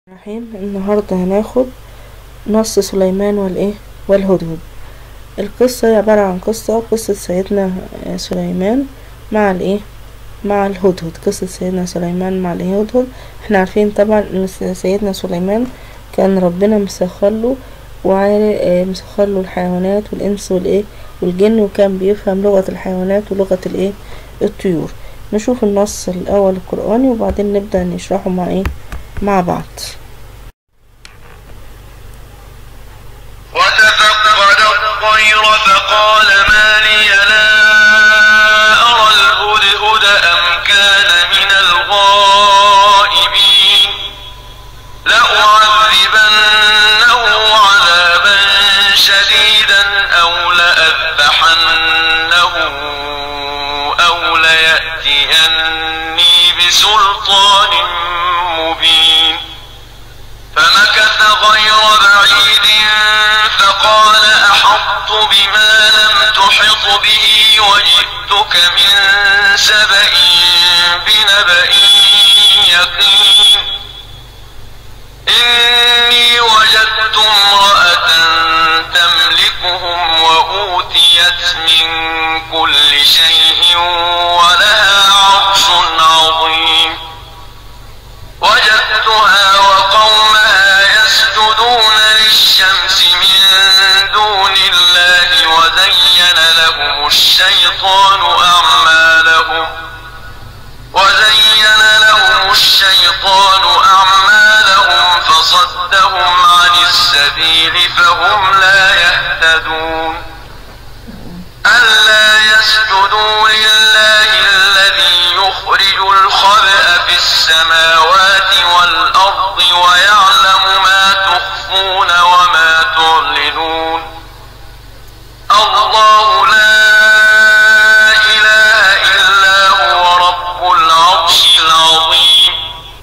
الرحيم. النهاردة هناخد نص سليمان والهدهد. القصة هي عبارة عن قصة سيدنا سليمان مع الهدهد. قصة سيدنا سليمان مع الهدهد. احنا عارفين طبعا ان سيدنا سليمان كان ربنا مسخر له الحيوانات والانس والجن، وكان بيفهم لغة الحيوانات ولغة الطيور. نشوف النص الاول القرآني وبعدين نبدأ نشرحه مع بعض. وتفقد الطير فقال ما لي لا أرى الهدهد أم كان من الغائبين لأعذبنه عذابا شديدا أو لأذبحنه أو ليأتيني بسلطان مبين. فمكث غير بعيد فقال أحطت بما لم تحط به وجئتك من سبأ بنبأ يقين. إني وجدت امرأة تملكهم وأوتيت من كل شيء ولها عرش عظيم. وجدتها وقومها يسجدون للشمس من دون الله وزين لهم الشيطان أعمالهم فصدهم عن السبيل فهم لا يهتدون. ألا يسجدوا لله الذي يخرج الخبأ في السماوات والأرض ويعلم ما تخفون وما تعلنون. الله لا إله إلا هو رب العرش العظيم.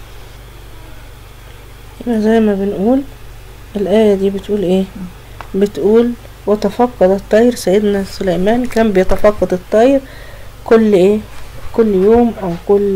زي ما بنقول الآية دي بتقول بتقول وتفقد الطير. سيدنا سليمان كان بيتفقد الطير كل يوم او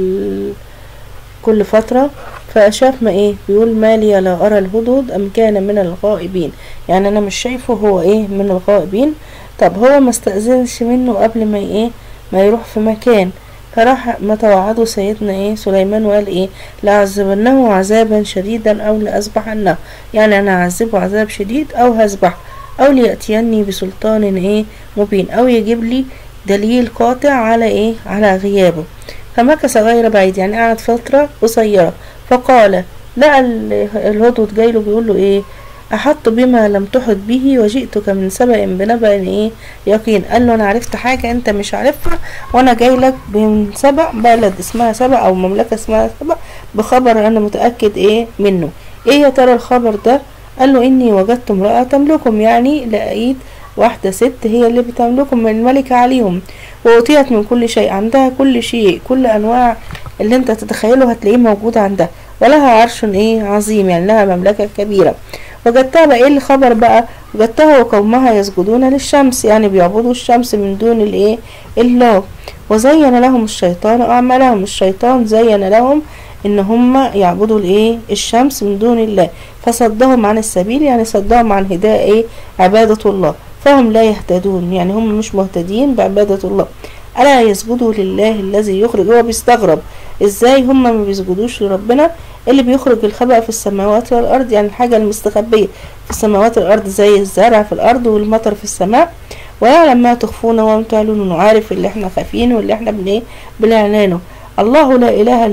كل فترة. فشاف بيقول ما لي لا ارى الهدهد ام كان من الغائبين، يعني انا مش شايفه هو من الغائبين. طب هو ما استأذنش منه قبل ما يروح في مكان، فراح ما توعده سيدنا سليمان وقال لأعذبنه عذابا شديدا او لأذبحنه، يعني انا اعذبه عذاب شديد او هذبحه او ليأتيني بسلطان مبين، او يجيب لي دليل قاطع على غيابه. فمكث غير بعيد، يعني قعد فترة قصيرة. فقال لقى الهدهد جايله بيقول له احط بما لم تحط به وجئتك من سبأ بنبأ يقين. قال له انا عرفت حاجة انت مش عارفها، وانا جايلك من سبأ، بلد اسمها سبأ او مملكة اسمها سبأ، بخبر انا متأكد منه. يا ترى الخبر ده؟ قال له اني وجدت امرأة تملكهم، يعني لقيت واحدة ست هي اللي بتملكهم، من الملكة عليهم، وأوتيت من كل شيء، عندها كل شيء، كل انواع اللي انت تتخيله هتلاقيه موجود عندها، ولها عرش عظيم، يعني لها مملكة كبيرة. وجدتها بقى الخبر بقى؟ وجدتها وقومها يسجدون للشمس، يعني بيعبدوا الشمس من دون الله. وزين لهم الشيطان اعمالهم، الشيطان زين لهم ان هم يعبدوا الشمس من دون الله، فصدهم عن السبيل، يعني صدهم عن هداية عبادة الله، فهم لا يهتدون، يعني هم مش مهتدين بعبادة الله. ألا يسجدوا لله الذي يخرج. هو بيستغرب ازاي هم ما بيسجدوش لربنا اللي بيخرج الخبأ في السماوات والأرض، يعني الحاجة المستخبية في السماوات والأرض زي الزرع في الأرض والمطر في السماء، ويعلم ما تخفون وما تعلنون، وعارف اللي احنا خافينه واللي احنا بنعلنه. الله لا إله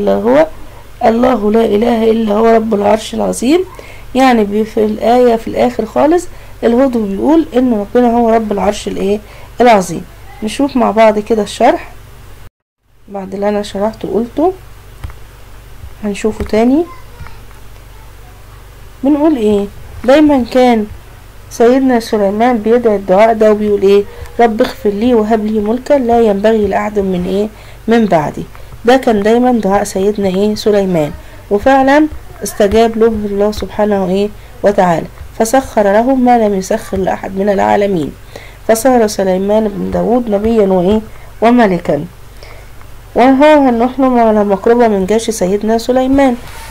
إلا هو رب العرش العظيم. يعني في الآية في الآخر خالص الهدهد بيقول إن ربنا هو رب العرش العظيم. نشوف مع بعض كده الشرح بعد اللي أنا شرحته وقلته، هنشوفه تاني. بنقول دايما كان سيدنا سليمان بيدعي الدعاء ده وبيقول رب اغفر لي وهب لي ملكا لا ينبغي لأحد من بعدي. ده كان دايما دعاء سيدنا سليمان، وفعلا استجاب له الله سبحانه وتعالى، فسخر له ما لم يسخر لأحد من العالمين، فصار سليمان بن داود نبيا وملكا. وهو نحن على مقربة من جيش سيدنا سليمان.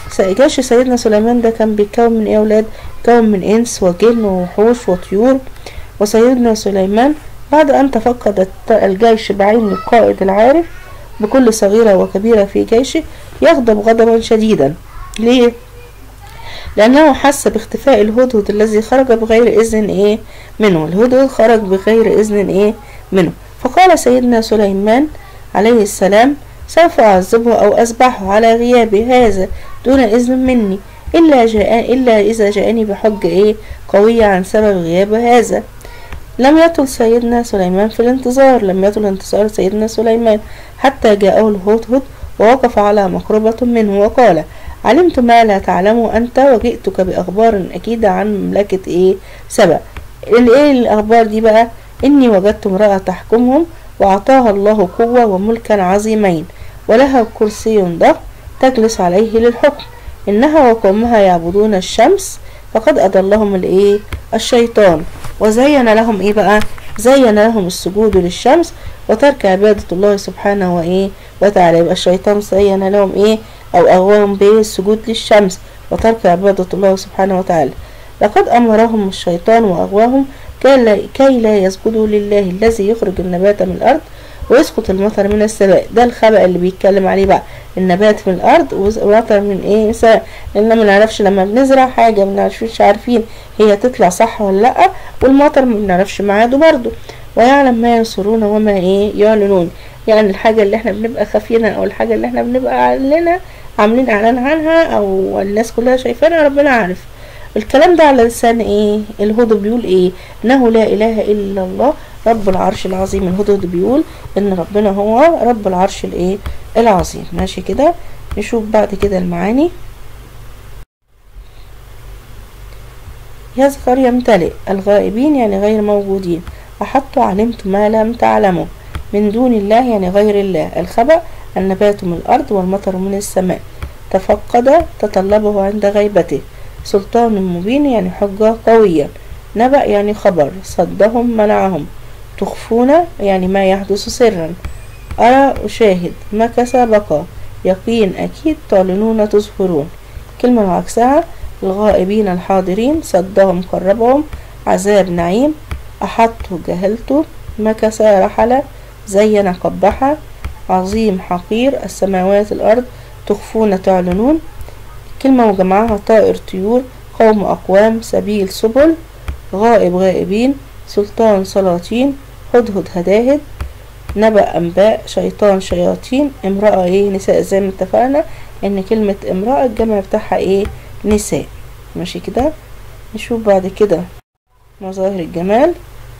جيش سيدنا سليمان ده كان بيتكون من ايه يا ولاد؟ بيتكون من انس وجن ووحوش وطيور. وسيدنا سليمان بعد ان تفقد الجيش بعين القائد العارف بكل صغيرة وكبيرة في جيشه يغضب غضبا شديدا. ليه؟ لأنه حس باختفاء الهدهد الذي خرج بغير إذن منه. الهدهد خرج بغير إذن منه. فقال سيدنا سليمان عليه السلام: سوف أعذبه أو أذبحه على غياب هذا دون إذن مني إلا إذا جاءني بحجة قوية عن سبب غياب هذا. لم يطل سيدنا سليمان في الانتظار، لم يطل انتظار سيدنا سليمان حتى جاءه الهدهد ووقف على مقربة منه وقال: علمت ما لا تعلم أنت وجئتك بأخبار أكيدة عن مملكة سبأ. الأخبار دي بقى؟ إني وجدت امرأة تحكمهم وأعطاها الله قوة وملكا عظيمين ولها كرسي ضخم تجلس عليه للحكم. إنها وقومها يعبدون الشمس فقد أضلهم الشيطان وزين لهم بقى؟ زين لهم السجود للشمس وترك عبادة الله سبحانه وتعالى. يبقى الشيطان زين لهم أو أغواهم بالسجود للشمس وترك عبادة الله سبحانه وتعالى. لقد أمرهم الشيطان وأغواهم كي لا يسجدوا لله الذي يخرج النبات من الأرض ويسقط المطر من السماء. ده الخبأ اللي بيتكلم عليه بقى، النبات من الأرض والمطر من سماء. لأننا ما نعرفش لما بنزرع حاجة مش عارفين هي تطلع صح ولا لأ، والمطر ما بنعرفش ميعاده برضه. ويعلم ما ينصرون وما يعلنون. يعني الحاجة اللي احنا بنبقى خافينها أو الحاجة اللي احنا بنبقى عاملين إعلان عنها أو الناس كلها شايفانا، ربنا عارف. الكلام ده على لسان الهدهد بيقول انه لا اله الا الله رب العرش العظيم. الهدهد بيقول ان ربنا هو رب العرش العظيم. ماشي كده. نشوف بعد كده المعاني. يذكر يمتلئ الغائبين يعني غير موجودين. أحط علمت ما لم تعلموا من دون الله يعني غير الله. الخبأ النبات من الأرض والمطر من السماء. تفقد تطلبه عند غيبته. سلطان مبين يعني حجة قوية. نبأ يعني خبر. صدهم منعهم. تخفون يعني ما يحدث سرا. أرى أشاهد. مكث بقى. يقين أكيد. تعلنون تظهرون. كلمة عكسها الغائبين الحاضرين. صدهم قربهم. عذاب نعيم. أحط جهلت. مكث رحل. زين قبح. عظيم حقير. السماوات الأرض. تخفون تعلنون. كلمة وجمعها طائر طيور. قوم أقوام. سبيل سبل. غائب غائبين. سلطان سلاطين. هدهد هداهد. نبأ أنباء. شيطان شياطين. امرأة نساء زي ما اتفقنا ان كلمة امرأة الجمع بتاعها نساء. ماشي كده. نشوف بعد كده مظاهر الجمال.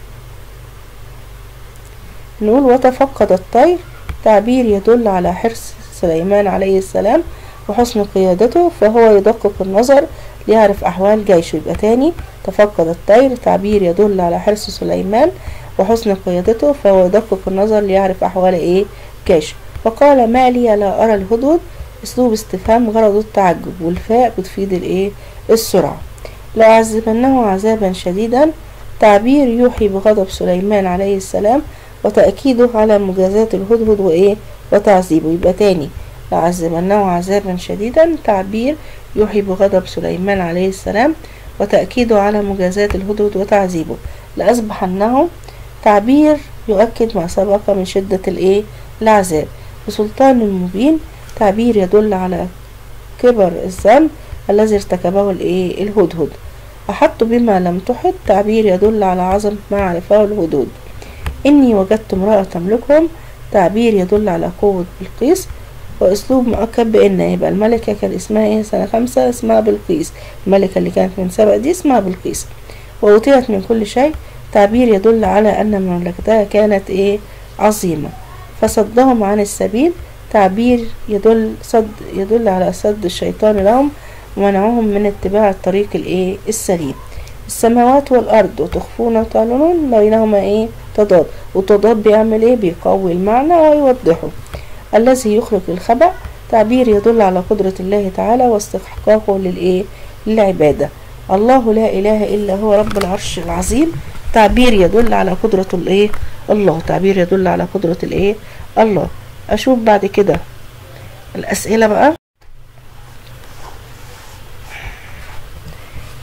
نقول وتفقد الطير. تعبير يدل على حرص سليمان عليه السلام وحسن قيادته، فهو يدقق النظر ليعرف أحوال جيشه. يبقى تاني تفقد الطير تعبير يدل على حرص سليمان وحسن قيادته، فهو يدقق النظر ليعرف أحوال جيشه. فقال ما لي لا أرى الهدهد. أسلوب استفهام غرض التعجب، والفاء بتفيد السرعة. لأعذبنه عذابا شديدا. تعبير يوحي بغضب سليمان عليه السلام وتأكيده على مجازاة الهدهد وتعذيبه. يبقى تاني لأعذبنه عذابا شديدا تعبير يوحي بغضب سليمان عليه السلام وتأكيده على مجازاة الهدهد وتعذيبه. لأصبحنه تعبير يؤكد ما سبق من شدة العذاب. بسلطان مبين تعبير يدل على كبر الذنب الذي ارتكبه الهدهد. أحط بما لم تحط تعبير يدل على عظمة ما عرفه الهدهد. إني وجدت امرأة تملكهم تعبير يدل على قوة بلقيس. وأسلوب مؤكد بإن يبقى الملكة كان اسمها سنة 5 اسمها بلقيس. الملكة اللي كانت من سبأ دي اسمها بلقيس. وأوتيت من كل شيء تعبير يدل على أن مملكتها كانت عظيمة. فصدهم عن السبيل تعبير يدل على صد الشيطان لهم ومنعهم من اتباع الطريق السليم. السماوات والأرض وتخفون وتعلنون بينهما تضاد، والتضاد بيعمل بيقوي المعنى ويوضحه. الذي يخرج الخبأ تعبير يدل على قدرة الله تعالى واستحقاقه للعبادة. الله لا إله إلا هو رب العرش العظيم تعبير يدل على قدرة الله. تعبير يدل على قدرة الله. أشوف بعد كده الأسئلة بقى.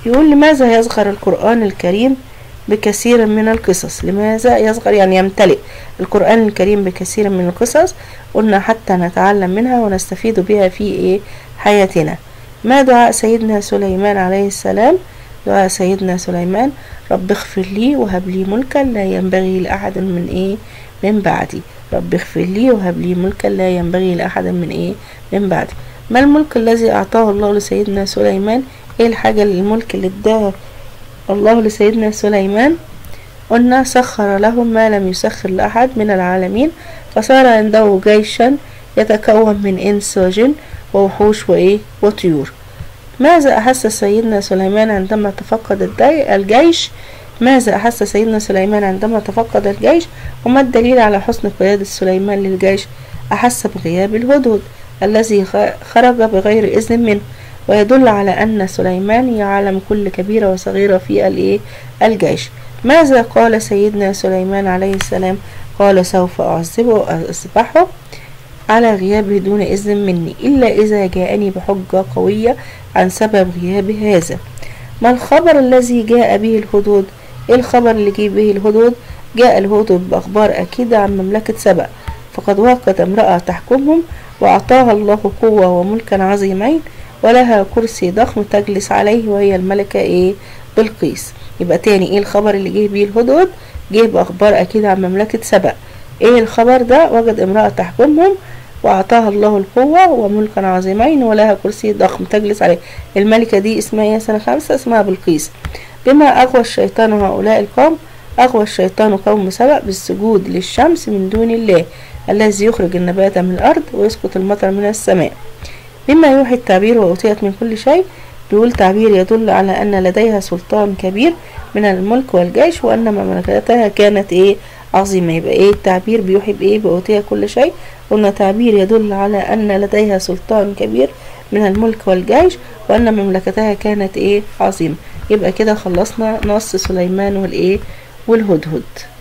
يقول لماذا يصغر القرآن الكريم بكثير من القصص؟ لماذا يصغر يعني يمتلئ القرآن الكريم بكثير من القصص؟ قلنا حتى نتعلم منها ونستفيد بها في حياتنا. ما دعاء سيدنا سليمان عليه السلام؟ دعاء سيدنا سليمان: رب اغفر لي وهب لي ملكا لا ينبغي لأحد من بعدي. رب اغفر لي وهب لي ملكا لا ينبغي لأحد من بعدي. ما الملك الذي أعطاه الله لسيدنا سليمان؟ ايه الحاجة الملك اللي اداها الله لسيدنا سليمان؟ قلنا سخر له ما لم يسخر لأحد من العالمين، فصار عنده جيشا يتكون من إنس وجن ووحوش وطيور. ماذا أحس سيدنا سليمان عندما تفقد الجيش؟ ماذا أحس سيدنا سليمان عندما تفقد الجيش؟ وما الدليل على حسن قيادة سليمان للجيش؟ أحس بغياب الهدهد الذي خرج بغير إذن منه، ويدل على أن سليمان يعلم كل كبيرة وصغيرة في الجيش. ماذا قال سيدنا سليمان عليه السلام؟ قال: سوف أعذبه وأذبحه على غيابه دون إذن مني إلا إذا جاءني بحجة قوية عن سبب غياب هذا. ما الخبر الذي جاء به الهدهد؟ إيه الخبر اللي جاء به الهدهد؟ جاء الهدهد بأخبار أكيدة عن مملكة سبأ، فقد وقت امرأة تحكمهم وأعطاها الله قوة وملكا عظيمين ولها كرسي ضخم تجلس عليه وهي الملكة بلقيس. يبقى تاني ايه الخبر اللي جه بيه الهدهد؟ جه بأخبار أكيدة عن مملكة سبأ. ايه الخبر ده؟ وجد امرأة تحكمهم وأعطاها الله القوة وملكا عظيمين ولها كرسي ضخم تجلس عليه. الملكة دي اسمها سنة 5 اسمها بلقيس. بما أغوى الشيطان هؤلاء القوم؟ أغوى الشيطان قوم سبأ بالسجود للشمس من دون الله الذي يخرج النبات من الأرض ويسقط المطر من السماء. مما يوحي التعبير وأوتيت من كل شيء؟ بيقول تعبير يدل على أن لديها سلطان كبير من الملك والجيش وأن مملكتها كانت عظيمة. يبقى التعبير بيوحي بأوتيت كل شيء؟ قلنا تعبير يدل على أن لديها سلطان كبير من الملك والجيش وأن مملكتها كانت عظيمة. يبقى كده خلصنا نص سليمان والهدهد.